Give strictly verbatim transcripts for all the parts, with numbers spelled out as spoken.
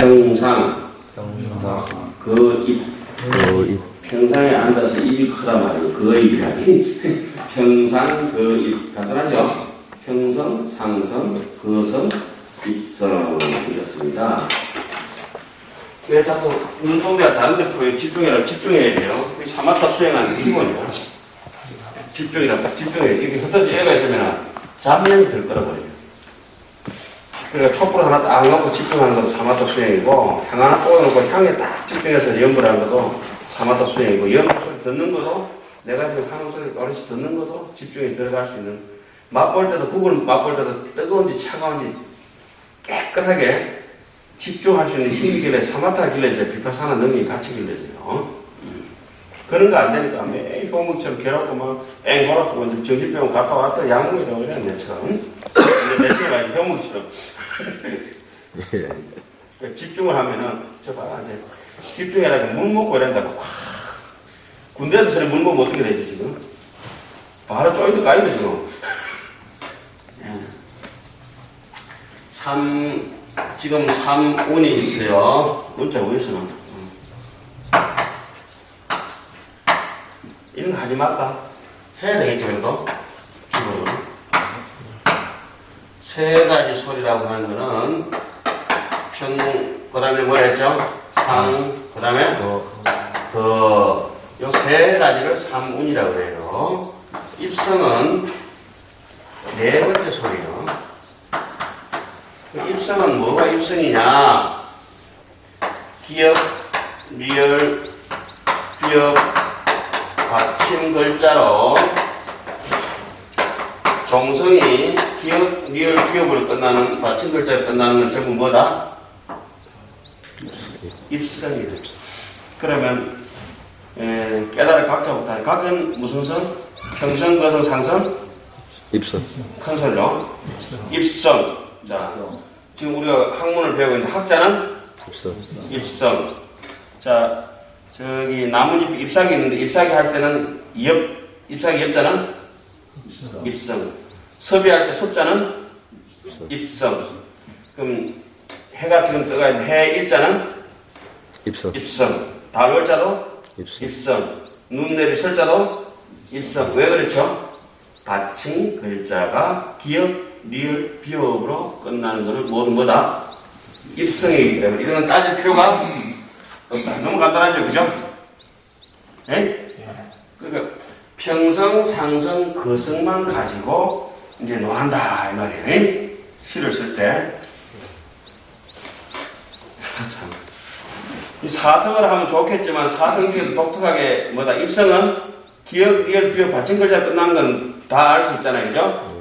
평상, 그 입, 평상에 앉아서 입이 크단 말이에요. 그 입이라니. 평상, 그 입. 간단하죠? 평성, 상성, 거성, 입성. 이렇습니다. 왜 자꾸 눈동자가 다른 데 보여? 집중해라, 집중해야 돼요. 사마타 수행하는 게 기본이야. 집중이라, 집중해야 돼. 이게 흩어져 애가 있으면 잡념이 들 거라 버려요. 그러니까 촛불 하나 딱 놓고 집중하는 것도 사마타 수행이고, 향 하나 꽂아놓고 향에 딱 집중해서 연구를 하는 것도 사마타 수행이고, 연구 소리 듣는 것도, 내가 지금 하는 소리 어르신 듣는 것도 집중에 들어갈 수 있는, 맛볼 때도, 국을 맛볼 때도 뜨거운지 차가운지 깨끗하게 집중할 수 있는 힘이 길러야, 사마타가 길러져야 비파사나 능력이 같이 길러져요. 음. 그런 거 안 되니까 매일 효목처럼 괴롭고 막, 앵 걸었고, 정신병원 갔다 왔다 약물이라고 그래, 내처럼. 근데 내처럼 아니고 효목처럼. 집중을 하면은, 저 봐라, 이제. 집중해라, 물 먹고 이런다고, 콱. 군대에서 저래 물 먹으면 어떻게 되지, 지금? 바로 쪼이도 까이도 지금. 삼, 지금 삼 운이 있어요. 문자 어디서나. 이런 거 하지 말까? 해야 되겠죠, 그래도? 기본으로. 세 가지 소리라고 하는 거는, 평, 그 다음에 뭐라 했죠? 상, 그 다음에, 그, 요 세 가지를 삼운이라고 그래요. 입성은 네 번째 소리요. 그 입성은 뭐가 입성이냐? 기역, 리얼, 비역, 받침 글자로 종성이 기역, 리얼, 비역으로 끝나는 받침 글자로 끝나는 건 전부 뭐다? 입성이다. 그러면 에, 깨달을 각자부터 각은 무슨 성? 평성, 거성, 상성? 입성. 큰 소리로 입성. 자, 지금 우리가 학문을 배우고 있는데 학자는 입성. 입성. 자, 저기 나뭇잎 잎사귀 있는데 잎사귀 할 때는 엽, 잎사귀 엽자는 입성. 입성. 섭이할 때 섭자는 입성. 입성. 그럼 해가 지금 떠가 있는 해 일자는 입성. 입성. 달월자도 입성. 입성. 눈 내리 설자도 입성. 왜 그렇죠? 받침 글자가 기역, 리을, 비읍으로 끝나는 것은 모두 뭐다? 입성이기 때문에 이거는 따질 필요가 없다. 너무 간단하죠, 그죠? 예? 그러니까 평성, 상성, 거성만 가지고 이제 논한다 이 말이에요. 예? 시를 쓸 때. 참. 이 사성을 하면 좋겠지만 사성 중에도 독특하게 뭐다? 입성은 기역, 리을, 비읍, 받침 글자 끝나는 건 다 알 수 있잖아요, 그죠?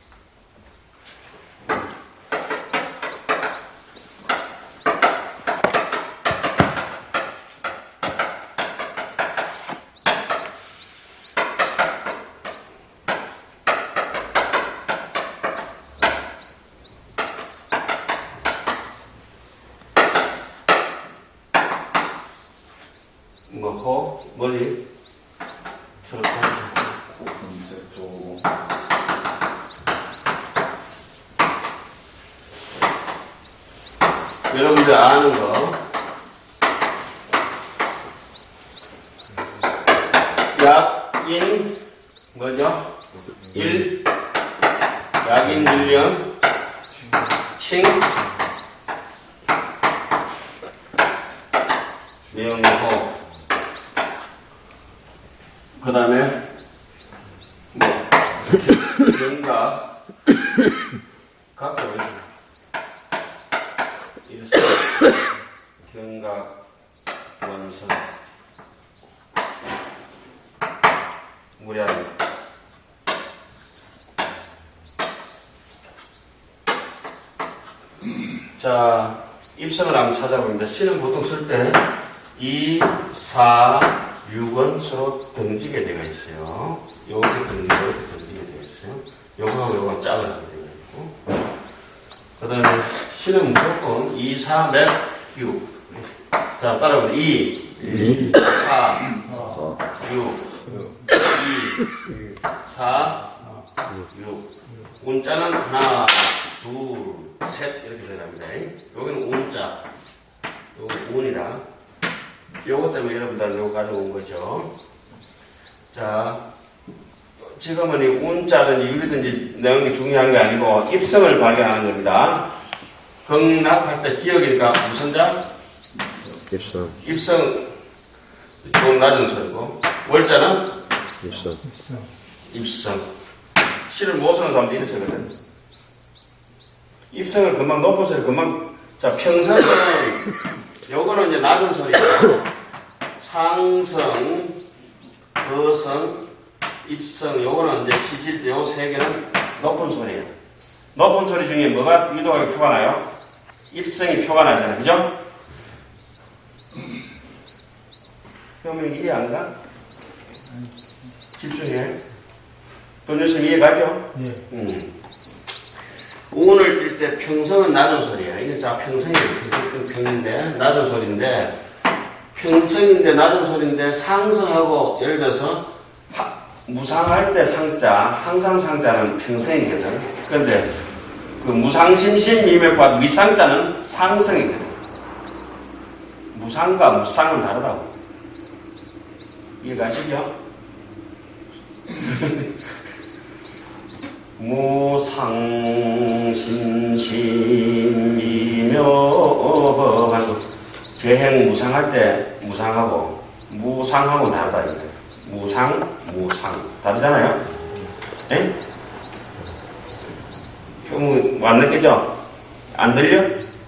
뭐, 호, 뭐지? 저렇게. 검색, 조. 여러분들 아는 거. 약, 인, 뭐죠? 일, 약인, 일령, 칭, 명호. 그 다음에, 뭐, 경각, 각도, 이래서, 경각, 원선, 무량. 자, 입성을 한번 찾아보는데, 시는 보통 쓸 때, 이, 사, 육은 서로 등지게 되어 있어요. 요렇게 등지게, 이렇게 등지게 되어 있어요. 요거하고 요거는 작은 하게 되어 있고. 그 다음에 시는 무조건 이, 사, 몇, 육. 자, 따라해보세요. 이, 이, 사, 육, 이, 사, 육. 운자는 하나, 둘, 셋 이렇게 들어갑니다. 여기는 운자. 요 운이라. 요것 때문에 여러분들 요거 가져온 거죠. 자, 지금은 이 운자든지 유리든지 넣은 게 중요한 게 아니고 입성을 발견하는 겁니다. 극락할 때 기억이니까 무슨 자? 입성. 입성. 좀 낮은 소리고. 월자는? 입성. 입성. 시를 못 쓰는 사람도 이래 쓰거든. 입성을 금방 높은 소리, 금방. 자, 평성은, 요거는 이제 낮은 소리고, 상성, 거성, 입성, 요거는 이제 시질 때 요 세 개는 높은 소리예요. 높은 소리 중에 뭐가 유도하게 표가 나요? 입성이 표가 나잖아요. 그죠? 그러면 이해 안 가? 집중해. 돈주심 이해 가죠? 네. 음. 운을 뜰 때 평성은 낮은 소리야. 이게 자 평성이에요. 평성, 평인데 낮은 소리인데 평성인데 낮은 소리인데 상성하고 예를 들어서 하, 무상할 때 상자, 항상 상자는 평성이거든. 그런데 그 무상심심 미멸과 위상자는 상성이거든. 무상과 무상은 다르다고. 이해가시죠? 무상심심이묘 하고 재행 무상할 때 무상하고 무상하고 다르다 이거예요. 무상, 무상 다르잖아요. 예? 형 안 느끼죠? 안 들려?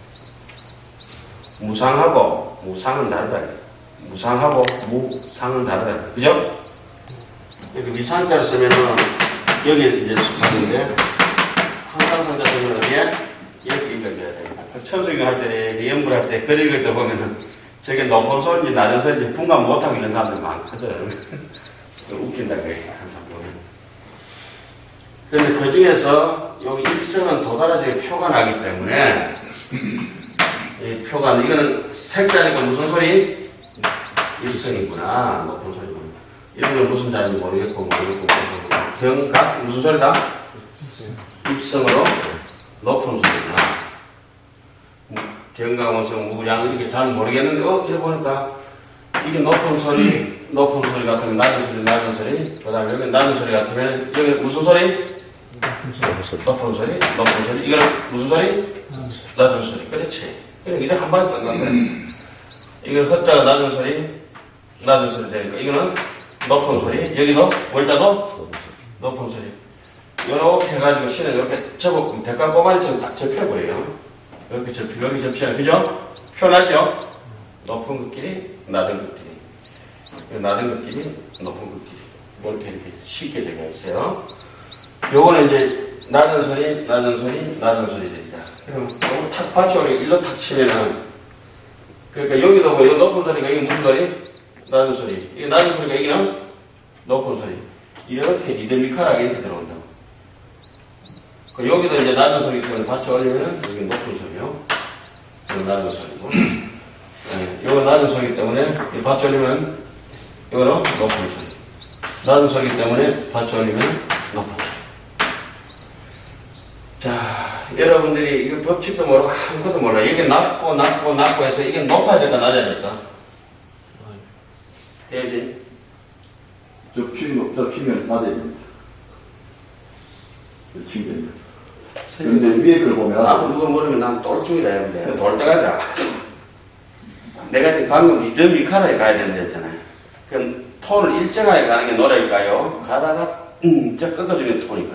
무상하고 무상은 다르다. 무상하고 무상은 다르다. 그죠? 여기 위상자를 쓰면은 여기에 이제 하는데 항상 상자 쓰면 어디에? 이렇게 읽어줘야 됩니다. 천수경 할 때, 연불 할 때, 글 읽을 때 보면은 저게 높은 소리인지 낮은 소리인지 분간 못하고 있는 사람들 많거든. 웃긴다, 그게. 항상 보면. 그런데 그 중에서 여기 입성은 도달하게 표가 나기 때문에 이 표가, 이거는 색자니까 무슨 소리? 입성이구나. 높은 소리구나. 이런 건 무슨 자인지 모르겠고, 모르겠고, 모르겠고. 경각? 무슨 소리다? 입성으로 높은 소리구나. 경각, 무슨 우량, 이렇게 잘 모르겠는데, 어, 이래 보니까, 이게 높은 소리, 높은 소리 같으면 낮은 소리, 낮은 소리, 그 다음에 여기 낮은 소리 같으면, 여기 무슨 소리? 높은 소리, 높은 소리. 이거는 무슨 소리? 낮은 소리. 그렇지. 이래 한 방에 끝난 거야. 이건 헛자가 낮은 소리, 낮은 소리 되니까, 이거는 높은 소리, 여기도, 월자도 높은 소리. 이렇게 해가지고 신을 이렇게 접어, 대가 꼬마리처럼 딱 접혀버려요. 이렇게 접혀, 여기 접혀요. 그죠? 표나죠? 높은 것끼리, 낮은 것끼리. 낮은 것끼리, 높은 것끼리. 이렇게 이렇게 쉽게 되어 있어요. 요거는 이제 낮은 소리, 낮은 소리, 낮은 소리 됩니다. 그럼 요거 탁 받쳐, 일로 탁 치면은, 그러니까 여기도 뭐, 이 높은 소리가 이게 무슨 소리? 낮은 소리. 이게 낮은 소리가 여기는 높은 소리. 이렇게 리드미컬하게 이렇게 들어온다고. 그 여기도 이제 낮은 소리 때문에 받쳐 올리면은 여기 높은 소리요. 이건 낮은 소리고. 네, 이건 낮은 소리 때문에 받쳐 올리면 이거는 높은 소리. 낮은 소리 때문에 받쳐 올리면 높은 소리. 자, 여러분들이 이거 법칙도 모르고 아무것도 몰라. 이게 낮고 낮고 낮고 해서 이게 높아야 될까 낮아야 될까? 되지? 접히면, 접히면 낮아야 됩니다. 칭됩니다. 그런데 위에 걸 보면 나도 누가 모르면 난 똘중이라 했는데 돌대가리라. 내가 지금 방금 리드미컬하게 가야 된다 했잖아요. 그럼 톤을 일정하게 가는 게 노래일까요? 가다가 음, 저 꺾어주면 톤이가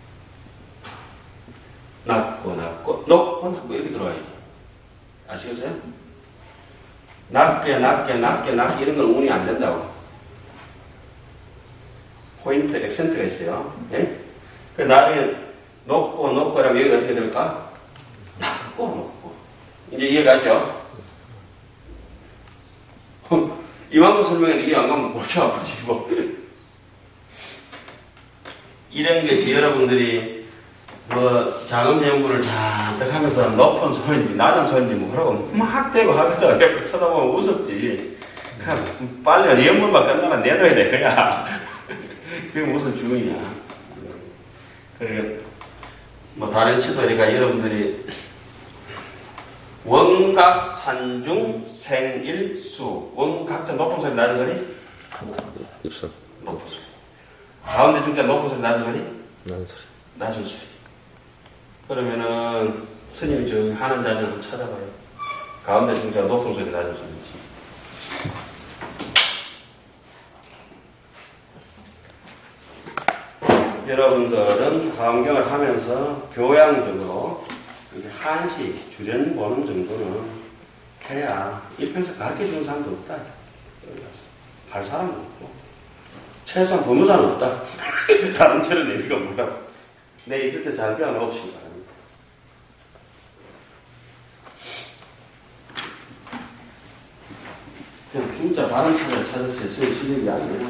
낮고 낮고 높고 낮고 이렇게 들어와야지. 아시겠어요? 낮게 낮게 낮게 낮게 이런 건 운이 안 된다고. 포인트, 액센트가 있어요. 네? 그 나중에 높고 높고라면 여기가 어떻게 될까? 낮고 높고. 이제 이해가죠? 이만큼 설명했는데 이해 안 가면 골치 아프지 뭐. 이런 것이 여러분들이 뭐 장음 연구를 잔뜩 하면서 높은 소리인지 낮은 소리인지 뭐 그러고 막 대고 하거든. 옆에 쳐다보면 웃었지. 그냥 빨리 연물만 끝나면 내둬야 돼 그냥. 그게 무슨 주의냐. 그래 뭐 다른 시도니까 여러분들이 원각 산중 생일수. 원각자 높은 소리 낮은 소리? 입선. 높은 소리. 가운데 중자 높은 소리 낮은 소리? 나는 소리. 낮은 소리. 그러면은 스님이 저기 하는 자리 한번 찾아봐요. 가운데 중자 높은 소리 낮은 소리. 여러분들은 화엄경을 하면서 교양적으로 한시, 주련 보는 정도는 해야 입에서 가르쳐 주는 사람도 없다. 할 사람도 없고. 최소한 법무사는 없다. 다른 체는 의미가 몰라. 내 있을 때 잘 배워놓으시기 바랍니다. 그냥 중자 바른 차를 찾았어요. 제 실력이 아니에요.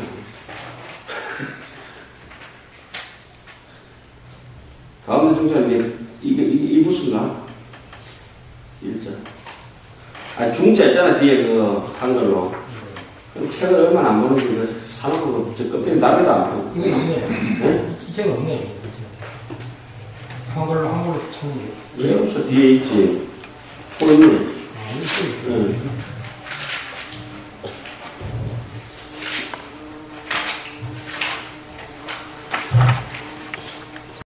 가운데 중자인데 이게 이게 이 무슨가? 일자. 아 중자 있잖아 뒤에 그 한글로. 그럼 책을 얼마나 안 보는지 이거 사놓고 저 껍데기 나게도 안 펴고. 이건 없네요. 네? 이 책은 없네요. 한글로 한글로 찾는 게. 왜 없어? 뒤에 있지. 또 있네. 아, 이 책이 응.